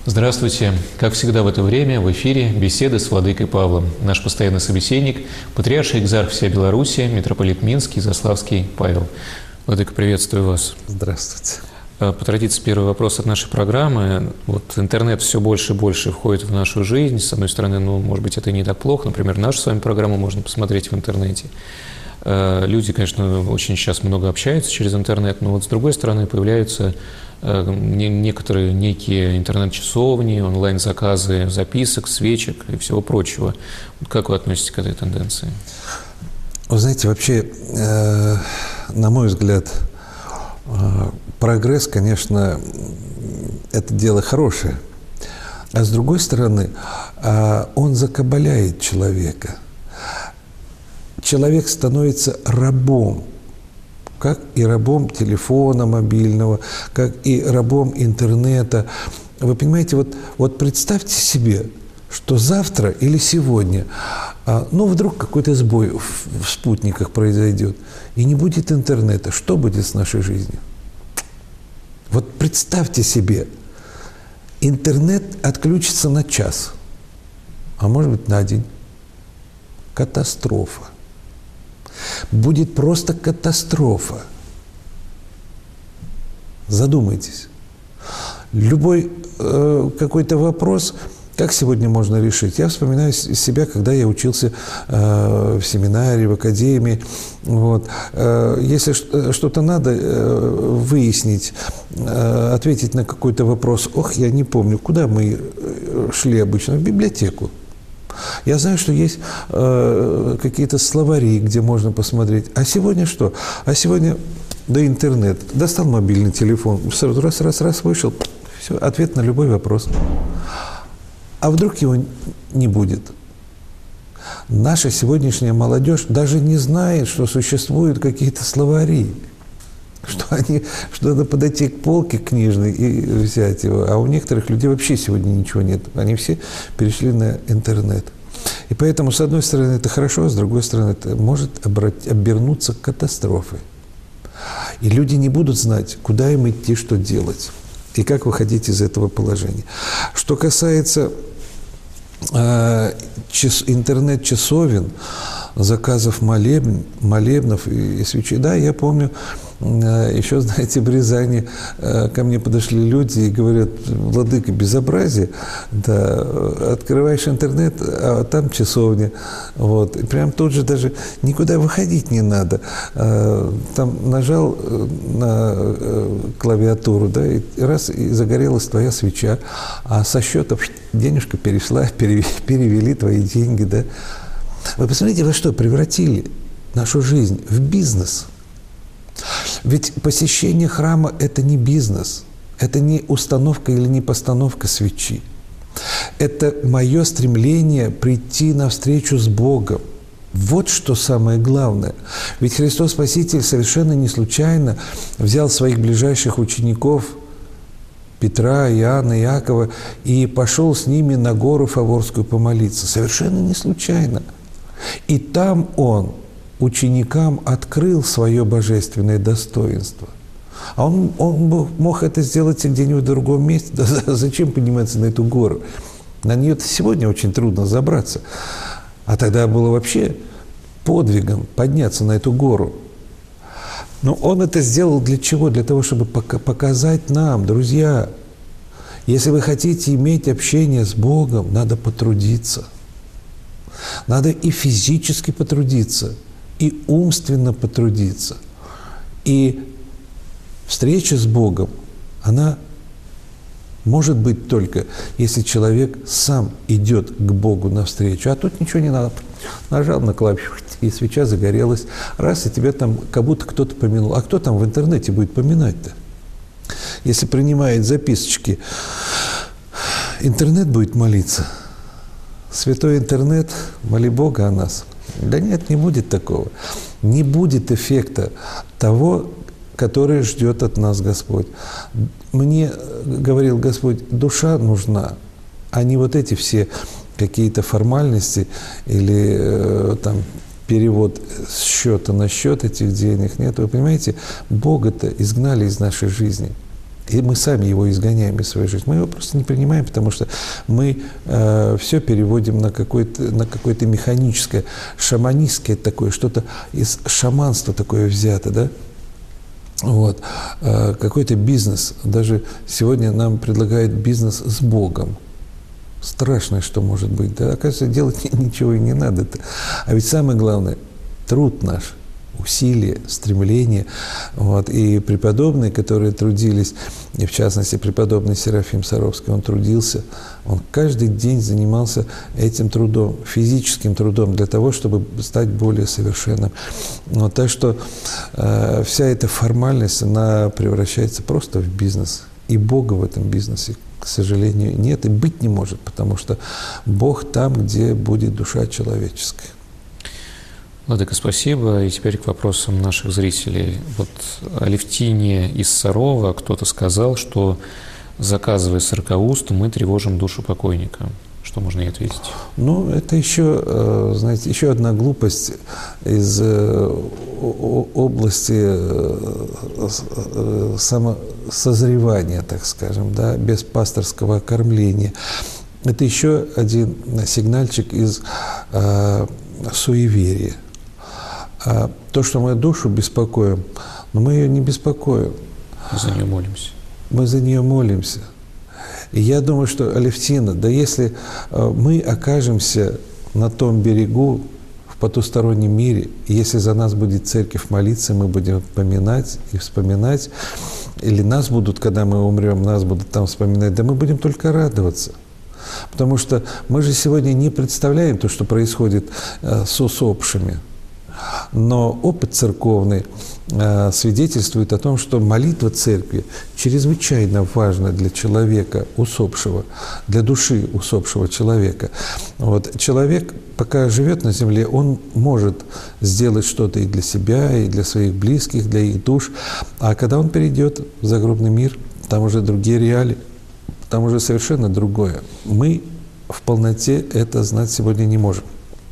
Здравствуйте. Как всегда в это время в эфире беседы с владыкой Павлом. Наш постоянный собеседник – патриарх и экзарх всей Беларуси, митрополит Минский, Заславский Павел. Владыка, приветствую вас. Здравствуйте. По традиции, первый вопрос от нашей программы. Вот интернет все больше и больше входит в нашу жизнь. С одной стороны, может быть, это и не так плохо. Например, нашу с вами программу можно посмотреть в интернете. Люди, конечно, очень сейчас много общаются через интернет, но вот с другой стороны появляются некие интернет-часовни, онлайн-заказы записок, свечек и всего прочего. Как вы относитесь к этой тенденции? Вы знаете, вообще, на мой взгляд, прогресс, конечно, это дело хорошее. А с другой стороны, он закабаляет человека. Человек становится рабом, как и рабом телефона мобильного, как и рабом интернета. Вы понимаете, представьте себе, что завтра или сегодня, вдруг какой-то сбой в спутниках произойдет, и не будет интернета. Что будет с нашей жизнью? Вот представьте себе, интернет отключится на час, а может быть на день. Катастрофа. Будет просто катастрофа. Задумайтесь. Любой какой-то вопрос, как сегодня можно решить? Я вспоминаю себя, когда я учился в семинаре, в академии. Если что-то надо выяснить, ответить на какой-то вопрос, я не помню, куда мы шли обычно? В библиотеку. Я знаю, что есть какие-то словари, где можно посмотреть. А сегодня что? А сегодня интернет. Достал мобильный телефон, сразу раз, вышел. Все, ответ на любой вопрос. А вдруг его не будет? Наша сегодняшняя молодежь даже не знает, что существуют какие-то словари. Что надо подойти к полке книжной и взять его. А у некоторых людей вообще сегодня ничего нет. Они все перешли на интернет. И поэтому, с одной стороны, это хорошо, а с другой стороны, это может обернуться катастрофой. И люди не будут знать, куда им идти, что делать. И как выходить из этого положения. Что касается интернет-часовен, заказов молебнов и свечей. Да, я помню, еще, знаете, в Рязани ко мне подошли люди и говорят: владыка, безобразие, да, открываешь интернет, а там часовня. И прям тут же даже никуда выходить не надо. Там нажал на клавиатуру, да, и раз, и загорелась твоя свеча, а со счета денежка перешла, перевели твои деньги, да. Вы посмотрите, во что превратили нашу жизнь? В бизнес. Ведь посещение храма – это не бизнес. Это не установка или не постановка свечи. Это мое стремление прийти навстречу с Богом. Вот что самое главное. Ведь Христос Спаситель совершенно не случайно взял своих ближайших учеников Петра, Иоанна, Иакова и пошел с ними на гору Фаворскую помолиться. Совершенно не случайно. И там он ученикам открыл свое божественное достоинство. А он мог это сделать где-нибудь в другом месте. Да зачем подниматься на эту гору? На нее-то сегодня очень трудно забраться. А тогда было вообще подвигом подняться на эту гору. Но он это сделал для чего? Для того, чтобы показать нам, друзья, если вы хотите иметь общение с Богом, надо потрудиться. Надо и физически потрудиться, и умственно потрудиться. И встреча с Богом, она может быть только, если человек сам идет к Богу навстречу. А тут ничего не надо. Нажал на клавишу, и свеча загорелась. Раз, и тебя там как будто кто-то помянул. А кто там в интернете будет поминать-то? Если принимает записочки, интернет будет молиться. Святой интернет, моли Бога о нас. Да нет, не будет такого. Не будет эффекта того, который ждет от нас Господь. Мне, говорил Господь, душа нужна, а не вот эти все какие-то формальности или перевод с счета на счет этих денег. Нет, вы понимаете, Бога-то изгнали из нашей жизни. И мы сами его изгоняем из своей жизни. Мы его просто не принимаем, потому что мы все переводим на какое-то механическое, шаманистское такое, что-то из шаманства такое взято, да? Вот. Какой-то бизнес. Даже сегодня нам предлагают бизнес с Богом. Страшное, что может быть. Да? Оказывается, делать ничего и не надо. А ведь самое главное – труд наш, усилия, стремления. Вот. И преподобные, которые трудились, и в частности преподобный Серафим Саровский, он трудился, он каждый день занимался этим трудом, физическим трудом, для того, чтобы стать более совершенным. Вот. Так что вся эта формальность, она превращается просто в бизнес. И Бога в этом бизнесе, к сожалению, нет и быть не может, потому что Бог там, где будет душа человеческая. Владыка, спасибо. И теперь к вопросам наших зрителей. Вот Алевтине из Сарова кто-то сказал, что, заказывая сорокауст, мы тревожим душу покойника. Что можно ей ответить? Ну, это еще, знаете, еще одна глупость из области самосозревания, так скажем, да, без пасторского окормления. Это еще один сигнальчик из суеверия. То, что мы душу беспокоим, но мы ее не беспокоим. Мы за нее молимся. Мы за нее молимся. И я думаю, что, Алевтина, да если мы окажемся на том берегу, в потустороннем мире, и если за нас будет церковь молиться, мы будем поминать и вспоминать, или нас будут, когда мы умрем, нас будут там вспоминать, да мы будем только радоваться. Потому что мы же сегодня не представляем то, что происходит с усопшими. Но опыт церковный свидетельствует о том, что молитва церкви чрезвычайно важна для человека усопшего, для души усопшего человека. Вот. Человек, пока живет на земле, он может сделать что-то и для себя, и для своих близких, для их душ. А когда он перейдет в загробный мир, там уже другие реалии, там уже совершенно другое. Мы в полноте это знать сегодня не можем.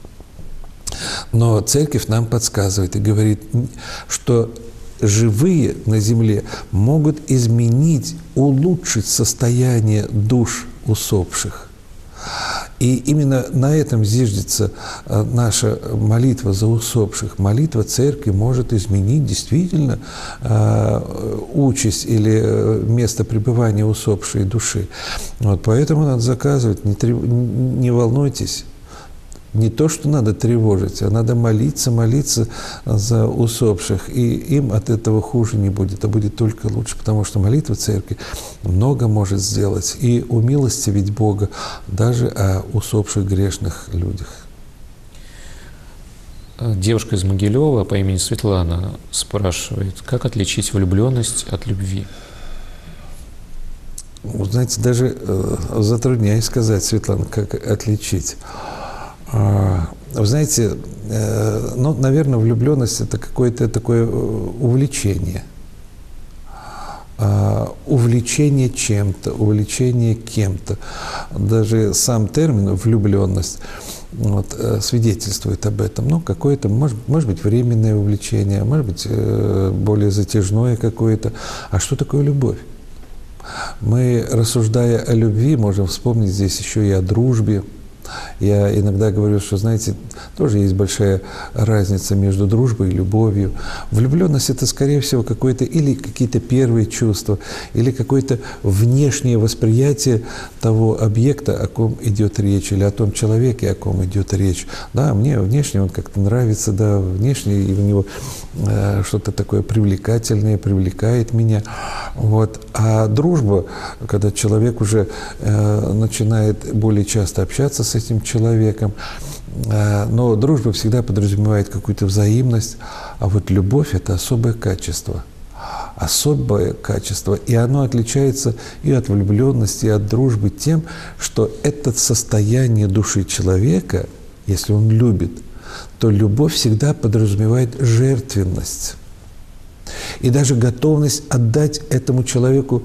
Но церковь нам подсказывает и говорит, что живые на земле могут изменить, улучшить состояние душ усопших. И именно на этом зиждется наша молитва за усопших. Молитва церкви может изменить действительно участь или место пребывания усопшей души. Вот поэтому надо заказывать, не волнуйтесь. Не то, что надо тревожить, а надо молиться за усопших. И им от этого хуже не будет, а будет только лучше, потому что молитва церкви много может сделать и умилостивить Бога даже о усопших грешных людях. Девушка из Могилева по имени Светлана спрашивает, как отличить влюбленность от любви? Вы знаете, даже затрудняюсь сказать, Светлана, как отличить. Вы знаете, ну, наверное, влюбленность – это какое-то такое увлечение. Увлечение чем-то, увлечение кем-то. Даже сам термин «влюбленность» вот, свидетельствует об этом. Ну, какое-то, может быть, временное увлечение, может быть, более затяжное какое-то. А что такое любовь? Мы, рассуждая о любви, можем вспомнить здесь еще и о дружбе. Я иногда говорю, что, знаете, тоже есть большая разница между дружбой и любовью. Влюбленность – это, скорее всего, какое-то или какие-то первые чувства, или какое-то внешнее восприятие того объекта, о ком идет речь, или о том человеке, о ком идет речь. Да, мне внешне он как-то нравится, да, внешне и у него что-то такое привлекательное, привлекает меня. Вот. А дружба, когда человек уже начинает более часто общаться с этим человеком, но дружба всегда подразумевает какую-то взаимность, а вот любовь – это особое качество. Особое качество, и оно отличается и от влюбленности, и от дружбы тем, что это состояние души человека, если он любит, то любовь всегда подразумевает жертвенность. И даже готовность отдать этому человеку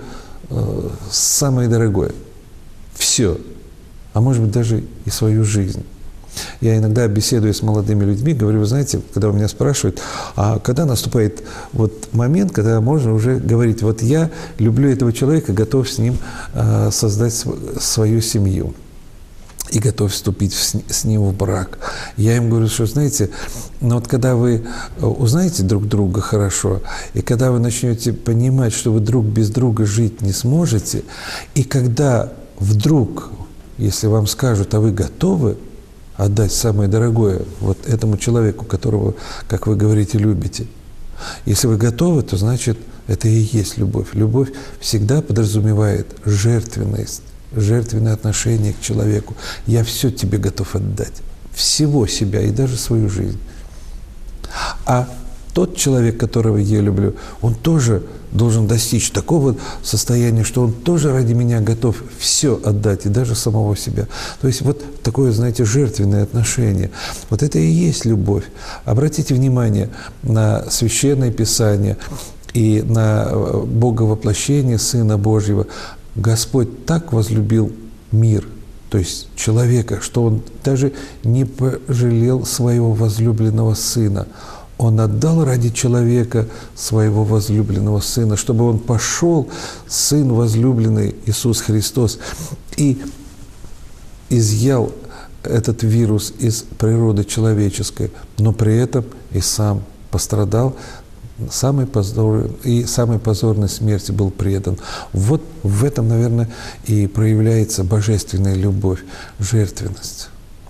самое дорогое. Все. А может быть, даже и свою жизнь. Я иногда, беседуя с молодыми людьми, говорю, вы знаете, когда у меня спрашивают, а когда наступает вот момент, когда можно уже говорить, вот я люблю этого человека, готов с ним создать свою семью и готов вступить с ним в брак. Я им говорю, что, знаете, но вот когда вы узнаете друг друга хорошо, и когда вы начнете понимать, что вы друг без друга жить не сможете, и когда вдруг, если вам скажут, а вы готовы отдать самое дорогое вот этому человеку, которого, как вы говорите, любите, если вы готовы, то значит, это и есть любовь. Любовь всегда подразумевает жертвенность, жертвенное отношение к человеку. Я все тебе готов отдать, всего себя и даже свою жизнь. А тот человек, которого я люблю, он тоже должен достичь такого состояния, что он тоже ради меня готов все отдать, и даже самого себя. То есть вот такое, знаете, жертвенное отношение. Вот это и есть любовь. Обратите внимание на Священное Писание и на Боговоплощение Сына Божьего. Господь так возлюбил мир, то есть человека, что Он даже не пожалел своего возлюбленного Сына. Он отдал ради человека своего возлюбленного Сына, чтобы он пошел, Сын возлюбленный Иисус Христос, и изъял этот вирус из природы человеческой, но при этом и сам пострадал, самой позорной смерти был предан. Вот в этом, наверное, и проявляется божественная любовь, жертвенность.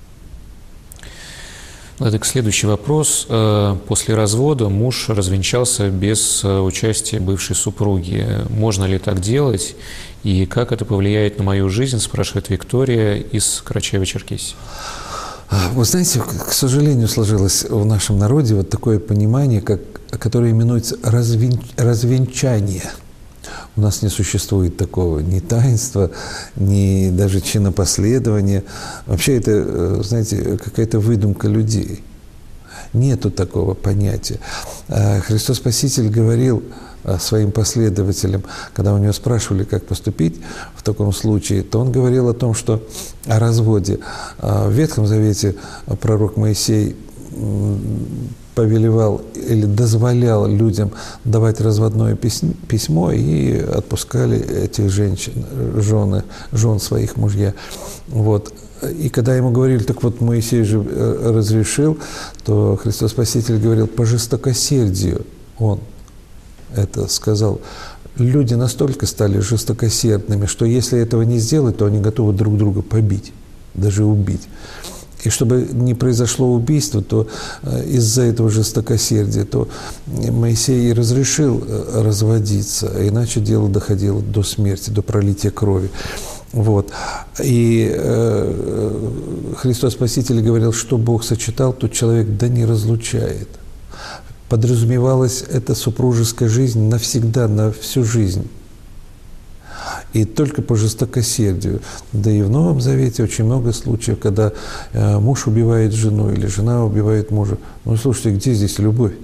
Владыка, следующий вопрос. После развода муж развенчался без участия бывшей супруги. Можно ли так делать? И как это повлияет на мою жизнь, спрашивает Виктория из Карачаева-Черкесии. Вы знаете, к сожалению, сложилось в нашем народе вот такое понимание, которое именуется развенчание. У нас не существует такого ни таинства, ни даже чинопоследования. Вообще это, знаете, какая-то выдумка людей. Нету такого понятия. Христос Спаситель говорил своим последователям, когда у него спрашивали, как поступить в таком случае, то он говорил о том, что о разводе. В Ветхом Завете пророк Моисей повелевал или дозволял людям давать разводное письмо и отпускали этих женщин, жен своих мужья. Вот. И когда ему говорили, так вот Моисей же разрешил, то Христос Спаситель говорил, по жестокосердию он это сказал. Люди настолько стали жестокосердными, что если этого не сделать, то они готовы друг друга побить, даже убить. И чтобы не произошло убийство, то из-за этого жестокосердия, то Моисей и разрешил разводиться, иначе дело доходило до смерти, до пролития крови. Вот. И Христос Спаситель говорил, что Бог сочетал, тот человек да не разлучает. Подразумевалась эта супружеская жизнь навсегда, на всю жизнь. И только по жестокосердию. Да и в Новом Завете очень много случаев, когда муж убивает жену или жена убивает мужа. Ну, слушайте, где здесь любовь?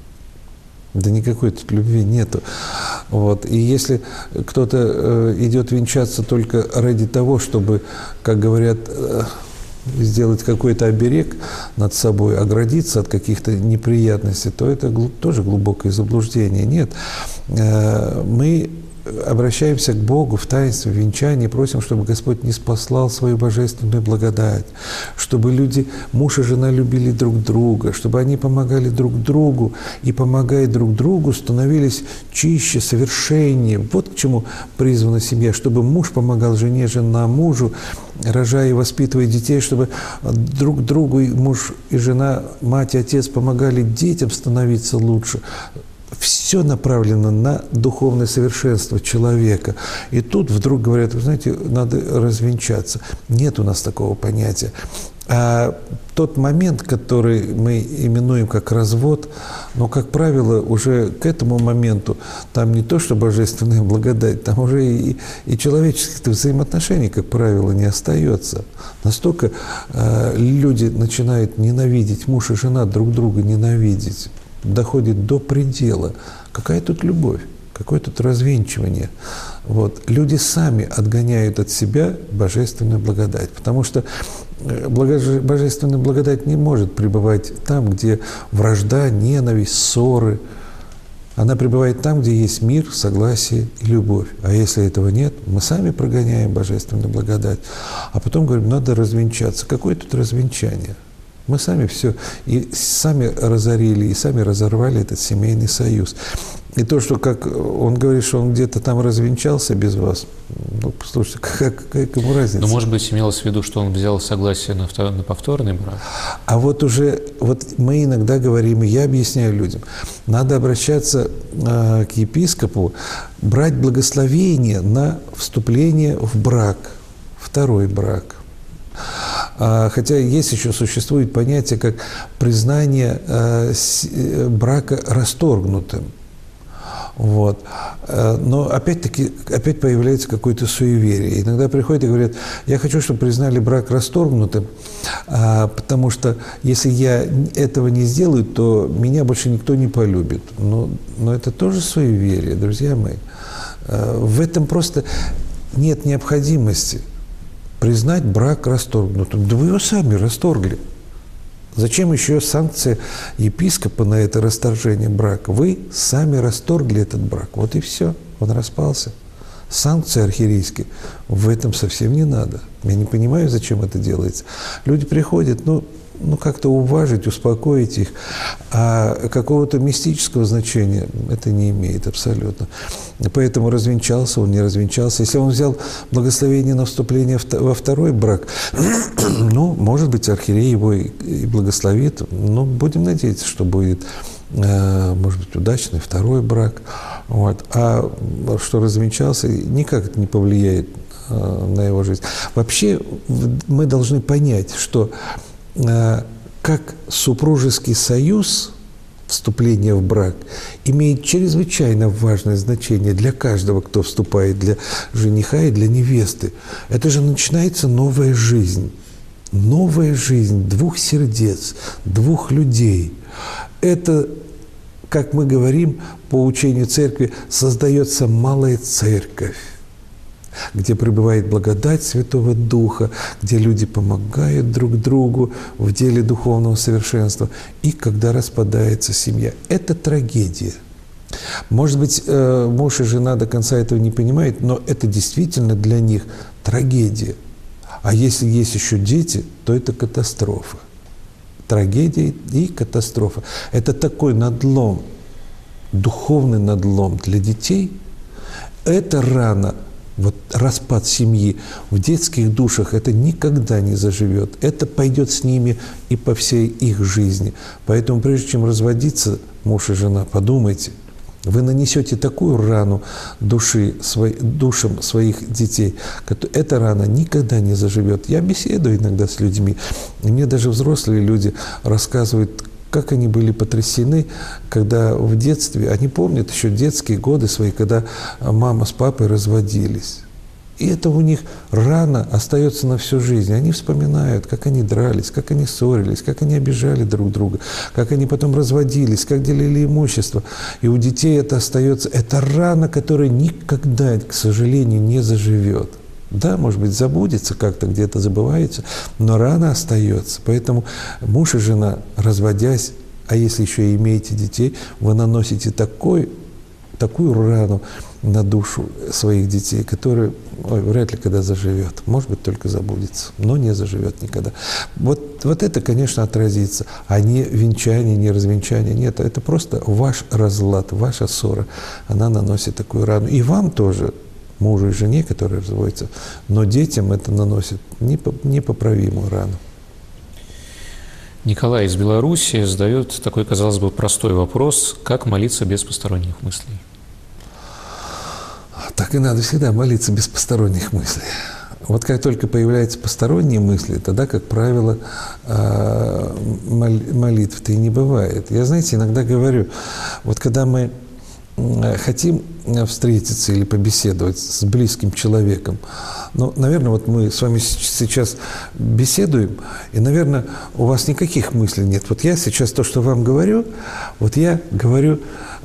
Да никакой тут любви нету. Вот. И если кто-то идет венчаться только ради того, чтобы, как говорят, сделать какой-то оберег над собой, оградиться от каких-то неприятностей, то это тоже глубокое заблуждение. Нет. Мы обращаемся к Богу в таинстве венчания, просим, чтобы Господь ниспослал свою божественную благодать, чтобы люди, муж и жена, любили друг друга, чтобы они помогали друг другу и, помогая друг другу, становились чище, совершеннее. Вот к чему призвана семья, чтобы муж помогал жене, жена мужу, рожая и воспитывая детей, чтобы друг другу муж и жена, мать и отец помогали детям становиться лучше. Все направлено на духовное совершенство человека. И тут вдруг говорят, вы знаете, надо развенчаться. Нет у нас такого понятия. А тот момент, который мы именуем как развод, но, как правило, уже к этому моменту там не то, что божественная благодать, там уже и человеческих взаимоотношений, как правило, не остается. Настолько люди начинают ненавидеть, муж и жена друг друга ненавидеть. Доходит до предела. Какая тут любовь? Какое тут развенчивание? Вот. Люди сами отгоняют от себя божественную благодать. Потому что Божественная благодать не может пребывать там, где вражда, ненависть, ссоры. Она пребывает там, где есть мир, согласие и любовь. А если этого нет, мы сами прогоняем божественную благодать. А потом говорим, надо развенчаться. Какое тут развенчание? Мы сами все и сами разорили, и сами разорвали этот семейный союз. И то, что как он говорит, что он где-то там развенчался без вас, ну, послушайте, какая ему разница? Но, может быть, имелось в виду, что он взял согласие на повторный брак? А вот мы иногда говорим, и я объясняю людям, надо обращаться к епископу, брать благословение на вступление в брак, второй брак. Хотя существует понятие, как признание брака расторгнутым. Вот. Но опять появляется какое-то суеверие. Иногда приходят и говорят, я хочу, чтобы признали брак расторгнутым, потому что если я этого не сделаю, то меня больше никто не полюбит. Но это тоже суеверие, друзья мои. В этом просто нет необходимости признать брак расторгнутым. Да вы его сами расторгли. Зачем еще санкция епископа на это расторжение брака? Вы сами расторгли этот брак. Вот и все. Он распался. Санкции архиерейские в этом совсем не надо. Я не понимаю, зачем это делается. Люди приходят, как-то уважить, успокоить их, а какого-то мистического значения это не имеет абсолютно. Поэтому развенчался он, не развенчался. Если он взял благословение на вступление во второй брак, может быть, архиерей его и благословит, но будем надеяться, что будет, может быть, удачный второй брак. Вот. А что развенчался, никак это не повлияет на его жизнь. Вообще мы должны понять, что как супружеский союз, вступление в брак, имеет чрезвычайно важное значение для каждого, кто вступает, для жениха и для невесты. Это же начинается новая жизнь. Новая жизнь двух сердец, двух людей. Это, как мы говорим по учению церкви, создается малая церковь, где пребывает благодать Святого Духа, где люди помогают друг другу в деле духовного совершенства, и когда распадается семья. Это трагедия. Может быть, муж и жена до конца этого не понимают, но это действительно для них трагедия. А если есть еще дети, то это катастрофа. Трагедия и катастрофа. Это такой надлом, духовный надлом для детей. Это рана. Вот распад семьи в детских душах, это никогда не заживет. Это пойдет с ними и по всей их жизни. Поэтому прежде чем разводиться, муж и жена, подумайте, вы нанесете такую рану душам своих детей, эта рана никогда не заживет. Я беседую иногда с людьми, и мне даже взрослые люди рассказывают, как они были потрясены, когда в детстве, они помнят еще детские годы свои, когда мама с папой разводились. И это у них рана остается на всю жизнь. Они вспоминают, как они дрались, как они ссорились, как они обижали друг друга, как они потом разводились, как делили имущество. И у детей это остается. Это рана, которая никогда, к сожалению, не заживет. Да, может быть, забудется, как-то где-то забывается, но рана остается. Поэтому муж и жена, разводясь, а если еще и имеете детей, вы наносите такую рану на душу своих детей, которая вряд ли когда заживет. Может быть, только забудется, но не заживет никогда. Вот это, конечно, отразится. А не венчание, не развенчание. Нет, это просто ваш разлад, ваша ссора. Она наносит такую рану. И вам тоже, мужу и жене, которые разводятся, но детям это наносит непоправимую рану. Николай из Беларуси задает такой, казалось бы, простой вопрос: как молиться без посторонних мыслей? Так и надо всегда молиться без посторонних мыслей. Вот как только появляются посторонние мысли, тогда, как правило, молитв-то и не бывает. Я, знаете, иногда говорю, вот когда мы хотим встретиться или побеседовать с близким человеком, наверное, вот мы с вами сейчас беседуем, и, наверное, у вас никаких мыслей нет. Вот я сейчас то, что вам говорю, вот я говорю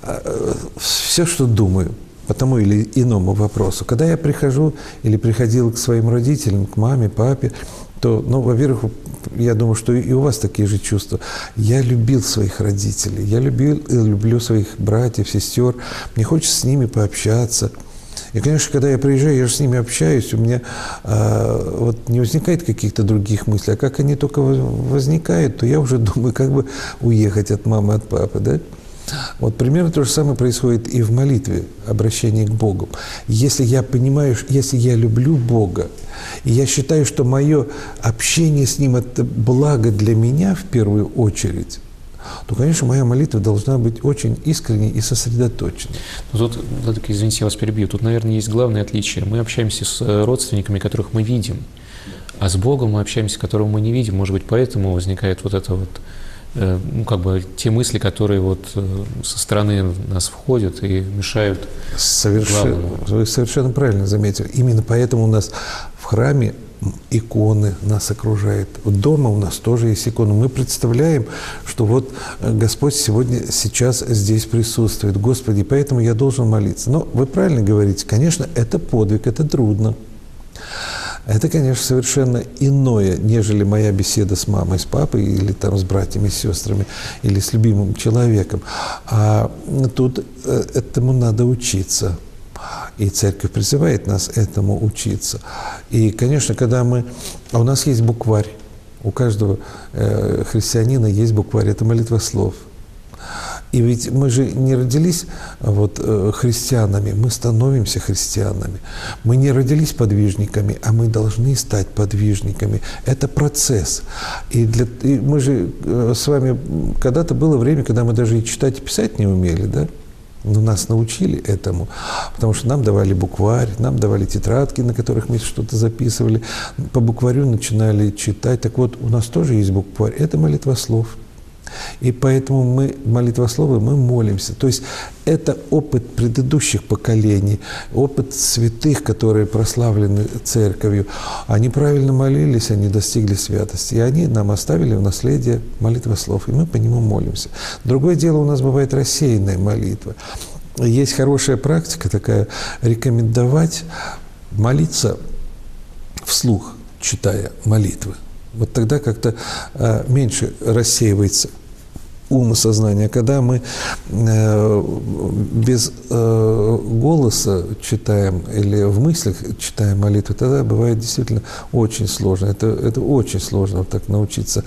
все, что думаю по тому или иному вопросу. Когда я прихожу или приходил к своим родителям, к маме, папе, то, ну, во-первых, я думаю, что и у вас такие же чувства. Я любил своих родителей, я люблю своих братьев, сестер, мне хочется с ними пообщаться. И, конечно, когда я приезжаю, я же с ними общаюсь, у меня вот не возникает каких-то других мыслей, а как они только возникают, то я уже думаю, как бы уехать от мамы, от папы, да? Вот примерно то же самое происходит и в молитве, обращении к Богу. Если я понимаю, если я люблю Бога, и я считаю, что мое общение с Ним – это благо для меня в первую очередь, то, конечно, моя молитва должна быть очень искренней и сосредоточенной. Ну, тут, Владыка, извините, я вас перебью. Тут, наверное, есть главное отличие. Мы общаемся с родственниками, которых мы видим, а с Богом мы общаемся, которого мы не видим. Может быть, поэтому возникает вот это вот, ну, как бы те мысли, которые вот со стороны нас входят и мешают главному. Вы совершенно правильно заметили. Именно поэтому у нас в храме иконы нас окружают. Дома у нас тоже есть иконы. Мы представляем, что вот Господь сейчас здесь присутствует. Господи, поэтому я должен молиться. Но вы правильно говорите, конечно, это подвиг, это трудно. Это, конечно, совершенно иное, нежели моя беседа с мамой, с папой, или там с братьями, с сестрами, или с любимым человеком. А тут этому надо учиться. И Церковь призывает нас этому учиться. И, конечно, когда у нас есть букварь, у каждого христианина есть букварь, это молитвослов. И ведь мы же не родились христианами, мы становимся христианами. Мы не родились подвижниками, а мы должны стать подвижниками. Это процесс. И мы же с вами, когда-то было время, когда мы даже и читать, и писать не умели, да? Но нас научили этому, потому что нам давали букварь, нам давали тетрадки, на которых мы что-то записывали. По букварю начинали читать. Так вот, у нас тоже есть букварь. Это молитвослов. И поэтому мы, молитвословы, мы молимся. То есть это опыт предыдущих поколений, опыт святых, которые прославлены Церковью. Они правильно молились, они достигли святости. И они нам оставили в наследие молитвослов. И мы по нему молимся. Другое дело, у нас бывает рассеянная молитва. Есть хорошая практика такая, рекомендовать молиться вслух, читая молитвы. Вот тогда как-то меньше рассеивается ум и сознание. Когда мы без голоса читаем или в мыслях читаем молитвы, тогда бывает действительно очень сложно. Это очень сложно вот так научиться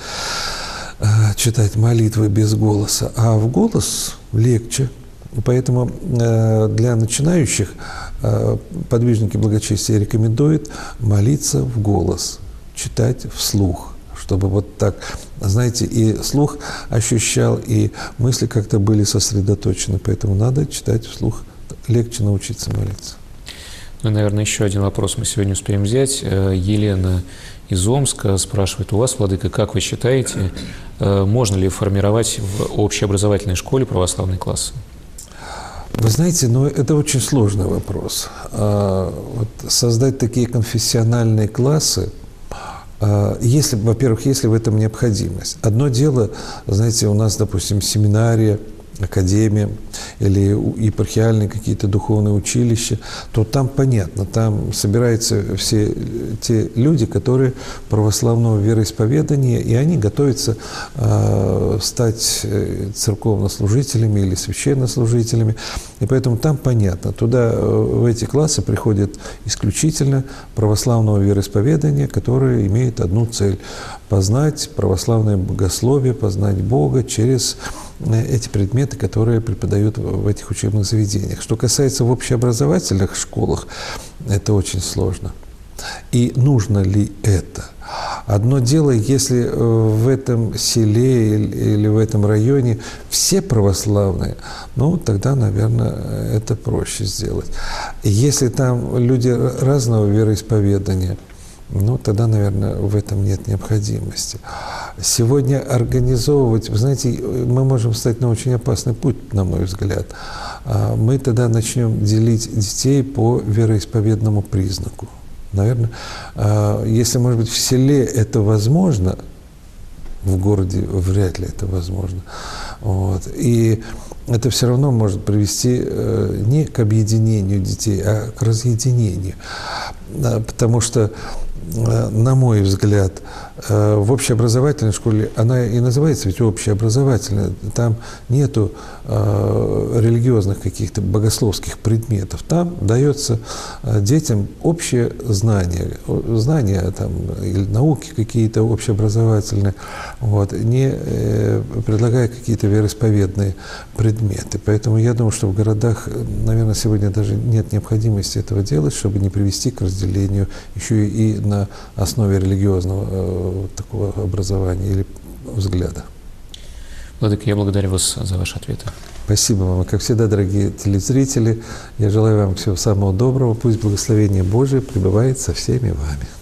читать молитвы без голоса. А в голос легче. Поэтому для начинающих подвижники благочестия рекомендуют молиться в голос, читать вслух, чтобы вот так, знаете, и слух ощущал, и мысли как-то были сосредоточены. Поэтому надо читать вслух. Легче научиться молиться. Ну, наверное, еще один вопрос мы сегодня успеем взять. Елена из Омска спрашивает у вас, Владыка, как вы считаете, можно ли формировать в общеобразовательной школе православные классы? Вы знаете, это очень сложный вопрос. Создать такие конфессиональные классы, во-первых, если в этом необходимость. Одно дело, знаете, у нас, допустим, семинария, академия или епархиальные какие-то духовные училища, то там понятно, там собираются все те люди, которые православного вероисповедания, и они готовятся стать церковнослужителями или священнослужителями. И поэтому там понятно, туда, в эти классы приходят исключительно православного вероисповедания, которые имеют одну цель – познать православное богословие, познать Бога через эти предметы, которые преподают в этих учебных заведениях. Что касается в общеобразовательных школах, это очень сложно. И нужно ли это? Одно дело, если в этом селе или в этом районе все православные, тогда, наверное, это проще сделать. Если там люди разного вероисповедания, тогда, наверное, в этом нет необходимости. Сегодня организовывать, вы знаете, мы можем встать на очень опасный путь, на мой взгляд. Мы тогда начнем делить детей по вероисповедному признаку. Наверное, если, может быть, в селе это возможно, в городе вряд ли это возможно. И это все равно может привести не к объединению детей, а к разъединению. Потому что на мой взгляд, в общеобразовательной школе, она и называется ведь общеобразовательная, там нету религиозных каких-то богословских предметов, там дается детям общее знание, знания там, или науки какие-то общеобразовательные, вот, не предлагая какие-то вероисповедные предметы. Поэтому я думаю, что в городах, наверное, сегодня даже нет необходимости этого делать, чтобы не привести к разделению еще и на основе религиозного такого образования или взгляда. Владыка, я благодарю вас за ваши ответы. Спасибо вам. И, как всегда, дорогие телезрители, я желаю вам всего самого доброго. Пусть благословение Божие пребывает со всеми вами.